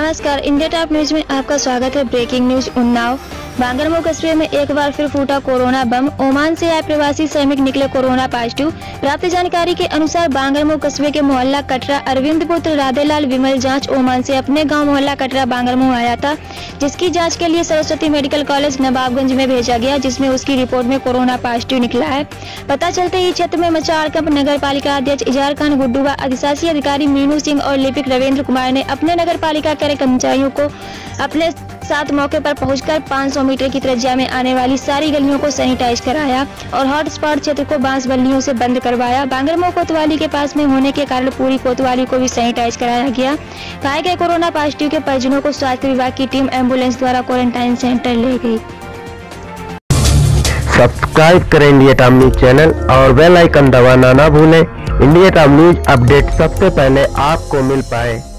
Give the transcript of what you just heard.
नमस्कार, India top news में आपका स्वागत है। Breaking news. उन्नाव बांगरमऊ कस्बे में एक बार फिर फूटा कोरोना बम। ओमान से आए प्रवासी श्रमिक निकले कोरोना पॉजिटिव। प्राप्त जानकारी के अनुसार बांगरमऊ कस्बे के मोहल्ला कटरा अरविंद पुत्र राधेलाल विमल जांच ओमान से अपने गांव मोहल्ला कटरा बांगरमऊ आया था, जिसकी जांच के लिए सरस्वती मेडिकल कॉलेज नवाबगंज में भेजा गया, जिसमें उसकी रिपोर्ट में कोरोना पॉजिटिव निकला है। पता चलते ही क्षेत्र में मचा हड़कंप। नगर पालिका अध्यक्ष इजहार खान गुड्डू व अधिशासी अधिकारी मीनू सिंह और लिपिक रविंद्र कुमार ने अपने नगर पालिका के कर्मचारियों को अपने साथ मौके पर पहुंचकर 500 मीटर की त्रिज्या में आने वाली सारी गलियों को सैनिटाइज कराया और हॉटस्पॉट क्षेत्र को बांस बल्लियों से बंद करवाया। बांगरमऊ कोतवाली के पास में होने के कारण पूरी कोतवाली को भी सैनिटाइज कराया गया। पाए गए कोरोना पॉजिटिव के परिजनों को स्वास्थ्य विभाग की टीम एम्बुलेंस द्वारा क्वारंटाइन सेंटर ले गई। सब्सक्राइब करें इंडिया टॉप न्यूज चैनल और बेल आइकन दबाना ना भूलें। इंडिया टॉप न्यूज अपडेट सबसे पहले आपको मिल पाए।